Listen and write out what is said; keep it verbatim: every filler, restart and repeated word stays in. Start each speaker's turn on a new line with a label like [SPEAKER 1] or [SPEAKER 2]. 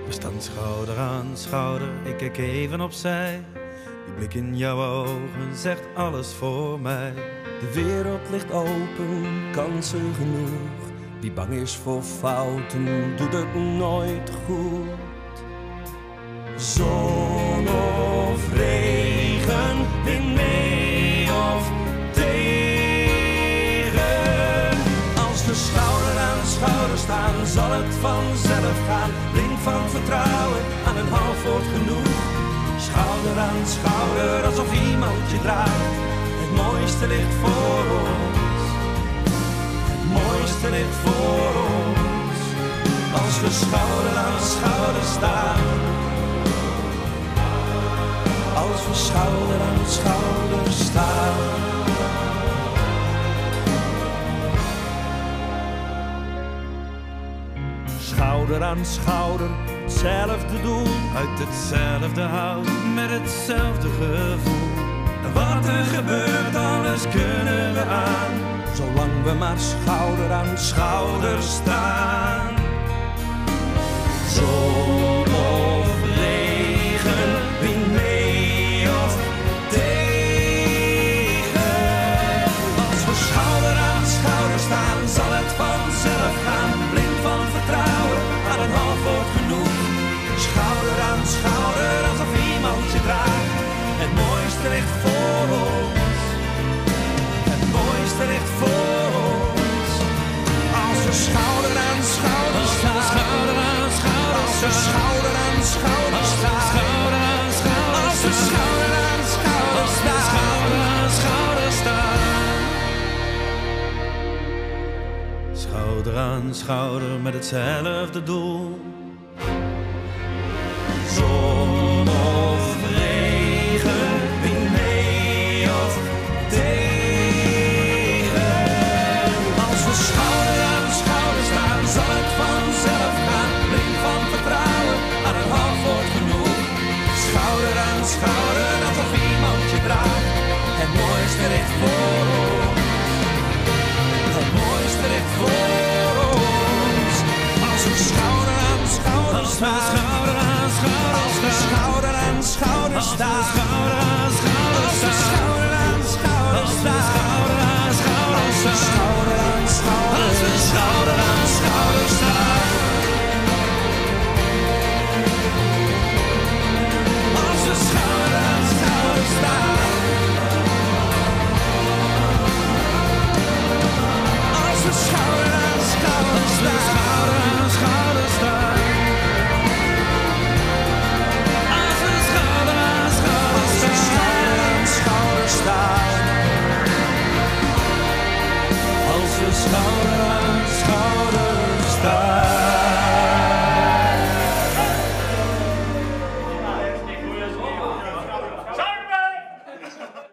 [SPEAKER 1] We staan schouder aan schouder, ik kijk even opzij. Die blik in jouw ogen zegt alles voor mij.
[SPEAKER 2] De wereld ligt open, kansen genoeg. Wie bang is voor fouten, doet het nooit goed. Zon of regen, wind mee of tegen. Als we schouder aan schouder staan, zal het vanzelf gaan. Blind van vertrouwen, aan een half woord genoeg. Schouder aan schouder, alsof iemand je draagt. Het mooiste ligt voor ons. Het mooiste ligt voor ons. Als we schouder aan schouder staan. Als we schouder aan schouder staan. Schouder aan schouder, hetzelfde doel.
[SPEAKER 1] Uit hetzelfde hout, met hetzelfde gevoel.
[SPEAKER 2] Wat er gebeurt, alles kunnen we aan. Zolang we maar schouder aan schouder staan. Zon of regen, wind mee of tegen. Als we schouder aan schouder staan, zal het vanzelf gaan. Blind van vertrouwen, aan een half woord genoeg. Schouder aan schouder, alsof iemand je draagt. Het mooiste ligt voor ons. Het mooiste ligt voor ons. Als we schouder aan schouder staan.
[SPEAKER 1] Schouder aan schouder
[SPEAKER 2] Als we schouder aan schouder staan.
[SPEAKER 1] Schouder aan schouder
[SPEAKER 2] Als we schouder aan schouder staan.
[SPEAKER 1] Schouder aan schouder staan. Schouder aan schouder met hetzelfde doel.
[SPEAKER 2] Zon of regen, wind mee of tegen. Als we schouder aan schouder staan, zal het vanzelf gaan. Blind van vertrouwen, aan een half woord genoeg. Schouder aan schouder, alsof iemand je draagt. Het mooiste ligt voor ons. Het mooiste ligt voor ons. Als we schouder aan schouder staan.
[SPEAKER 1] Schouder aan schouder
[SPEAKER 2] Als we schouder aan schouder staan.
[SPEAKER 1] Schouder aan schouder
[SPEAKER 2] Als we schouder aan schouder staan.
[SPEAKER 1] Schouder aan schouder
[SPEAKER 2] Als we schouder aan schouder
[SPEAKER 1] Als we schouder aan schouder staan.
[SPEAKER 2] Als we schouder aan schouder staan. Als we schouder aan schouder staan.
[SPEAKER 1] Schouder aan schouder staan. Als we schouder aan schouder
[SPEAKER 2] Als we schouder aan schouder staan. Als we schouder aan schouder staan.